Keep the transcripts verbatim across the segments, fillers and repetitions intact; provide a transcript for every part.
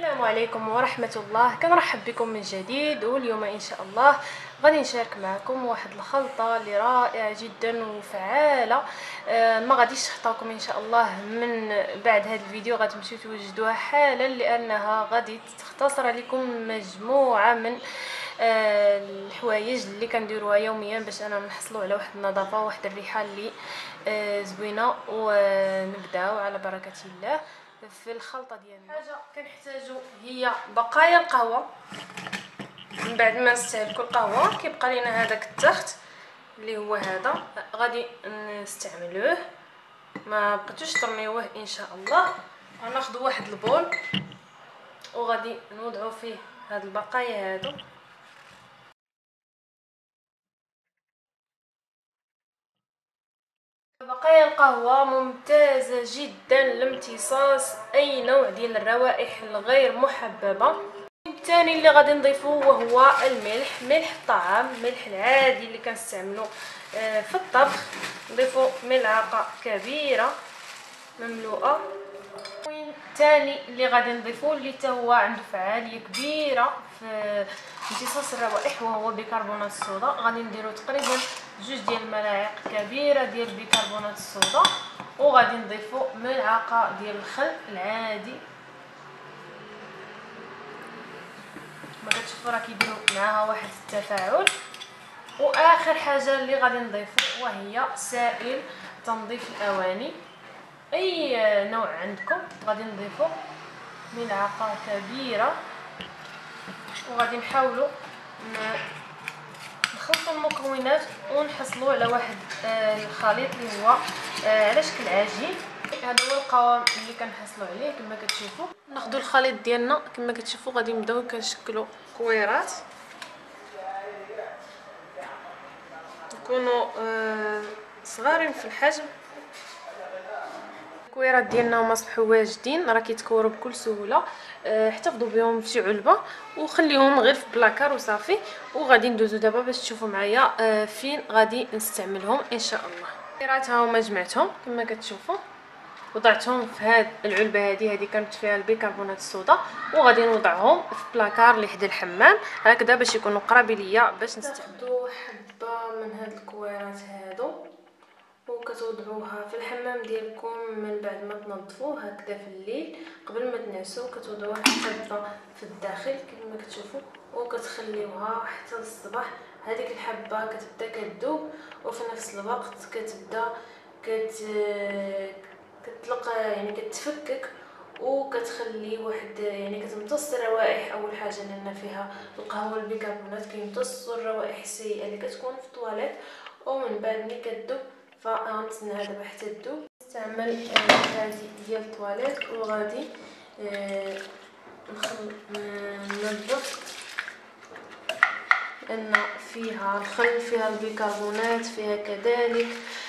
السلام عليكم ورحمة الله. كنرحب بكم من جديد، واليوم ان شاء الله غادي نشارك معكم واحد الخلطة اللي رائعة جدا وفعالة. آه ما غاديش تخطاكم ان شاء الله. من بعد هذا الفيديو غادي تمشيو توجدوها حالا، لانها غادي تختصر لكم مجموعة من آه الحوايج اللي كنديروها يوميا باش انا نحصلوا على واحد النظافة وواحد الريحة اللي آه زوينة. ونبداو على بركة الله في الخلطه ديالنا. حاجه كنحتاجو هي بقايا القهوه. من بعد ما نستهلكوا القهوه كيبقى لنا هذاك التخت اللي هو هذا، غادي نستعملوه، ما بقيتوش ترميوه ان شاء الله. غناخذ واحد البول وغادي نوضعوا فيه هاد البقايا هادو. بقايا القهوة ممتازة جدا لامتصاص اي نوع ديال الروائح الغير محببة. الثاني اللي غادي نضيفوه وهو الملح، ملح الطعام، ملح العادي اللي كنستعملو في الطبخ. نضيفو ملعقة كبيرة مملوءة. الثاني اللي غادي نضيفوه اللي حتى هو عنده فعالية كبيرة في امتصاص الروائح وهو بيكربونات الصودا. غادي نديرو تقريبا جوج ديال الملاعق كبيره ديال بيكربونات الصودا، وغادي نضيفو ملعقه ديال الخل العادي. ما كتشوفوا راه كيديروا معاها واحد التفاعل. واخر حاجه اللي غادي نضيفو وهي سائل تنظيف الاواني، اي نوع عندكم غادي نضيفو ملعقه كبيره. وغادي نحاولوا نخلطوا المكونات ونحصلوا على واحد الخليط اللي هو على شكل عجين. هذا هو القوام اللي كنحصلوا عليه. كما كتشوفوا ناخذوا الخليط ديالنا كما كتشوفوا، غادي نبداو كنشكلوا كويرات يكونوا صغارين في الحجم. الكويرات ديالنا هما صبحوا واجدين، راه كيتكوروا بكل سهوله. أه احتفظوا بهم في علبه وخليهم غير في بلاكار وصافي. وغادي ندوزو دابا باش تشوفوا معايا أه فين غادي نستعملهم ان شاء الله. الكويرات ها هما جمعتهم كما كتشوفوا، وضعتهم في هاد العلبه هذه هذه كانت فيها البيكربونات الصودا، وغادي نوضعهم في بلاكار اللي حدا الحمام هكذا باش يكونوا قرابين ليا باش نستعملوا. حبه من هاد الكويرات هادو وكتوضعوها في الحمام ديالكم من بعد ما تنظفوه هكذا في الليل قبل ما تنعسوا. كتوضعوها حبه في الداخل كما كتشوفوا وكتخليوها حتى للصباح. هذيك الحبه كتبدا كتذوب وفي نفس الوقت كتبدا كت كتطلق يعني كتفكك وكتخلي واحد يعني كتمتص الروائح. اول حاجه لان فيها القهوه البيكربونات كيمتصوا الروائح السيئه اللي كتكون في الطواليت. ومن بعد ملي كتذوب فغنتسناها دابا حتى تذوب. نستعمل هذه ديال الطواليت وغادي ننظف لان فيها الخل، فيها البيكربونات، فيها كذلك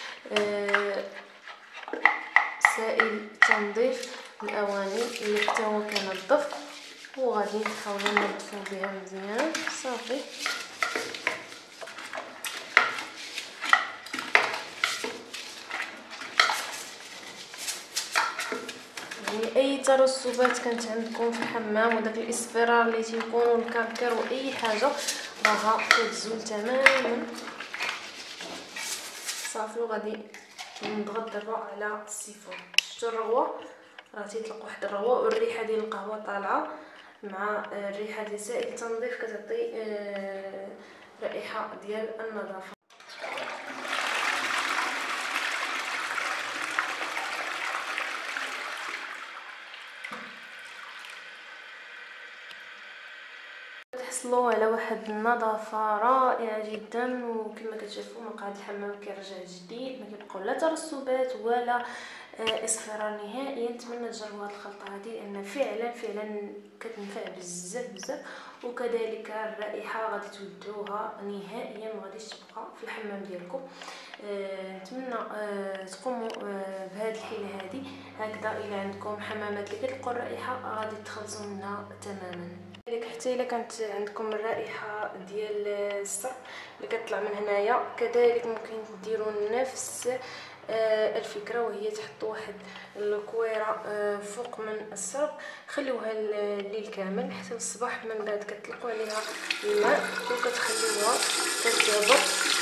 سائل تنظيف الاواني اللي حتى هو كينظف. وغادي نحاولوا ننظفوا بها مزيان صافي. يعني اي ترسبات كانت عندكم في الحمام وداك الاصفرار اللي تيكون والكركر واي حاجه راها كتزول تماما صافي. وغادي نضغط دابا على السيفون. شفتوا الرغوه راه تيطلق واحد الرغوه والريحه ديال القهوه طالعه مع الريحه ديال سائل التنظيف كتعطي رائحه ديال النظافه. تحصلوا على واحد النظافه رائعه جدا. وكما كتشوفوا مقعد الحمام كيرجع جديد، ما كيبقاو لا ترسبات ولا اصفرار نهائيا. نتمنى تجربوا هذه الخلطه هذه لان فعلا فعلا كتنفع بزاف بزاف. وكذلك الرائحه غادي تودوها نهائيا ما غاديش تبقى في الحمام ديالكم. أه نتمنى أه تقوموا أه بهذه الحيله هذه هكذا. الا عندكم حمامات اللي كتلقوا الرائحه غادي تخلصوا منها تماما. كذلك حتى الا كانت عندكم الرائحه ديال الصرف اللي كتطلع من هنايا كذلك ممكن ديروا نفس آه الفكره، وهي تحطوا واحد الكويره آه فوق من السرب، خليوها الليل كامل حتى الصباح، من بعد كتطلقوا عليها الماء وكتخليوها كتهبط.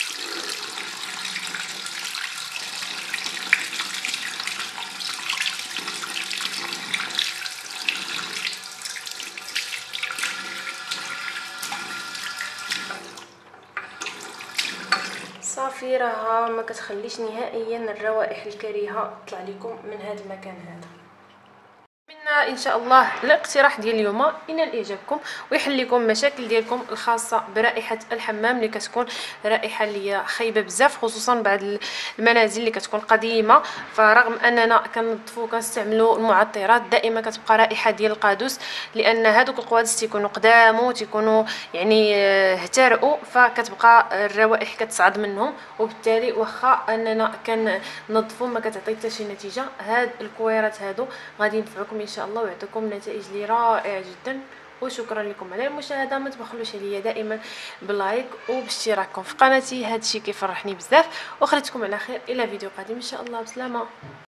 صافي، راها ما كتخليش نهائيا الروائح الكريهه تطلع لكم من هذا المكان هذا. منا ان شاء الله الاقتراح ديال اليوم ينال اعجابكم ويحل لكم مشاكل ديالكم الخاصه برائحه الحمام اللي كتكون رائحه اللي هي خايبه بزاف، خصوصا بعد المنازل اللي كتكون قديمه. فرغم اننا كنظفوا وكنستعملوا المعطرات، دائما كتبقى رائحه ديال القادوس، لان هذوك القوادس تيكونوا قدام وتيكونوا يعني اهترئوا، فكتبقى الروائح كتصعد منهم، وبالتالي واخا اننا كنظفوا ما كتعطي حتى شي نتيجه. هاد الكويرات هادو غادي ينفعوكم ان شاء الله ويعطيكم نتائج لي رائعه جدا. وشكرا لكم على المشاهده، ما تبخلوش عليا دائما باللايك وباشتراككم في قناتي، هادشي كيفرحني بزاف. وخليتكم على خير الى فيديو قادم ان شاء الله، بسلامه.